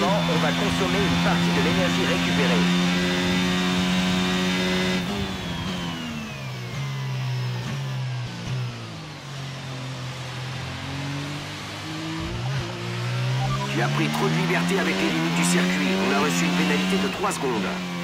moment, on va consommer une partie de l'énergie récupérée. Tu as pris trop de liberté avec les limites du circuit. On a reçu une pénalité de 3 secondes.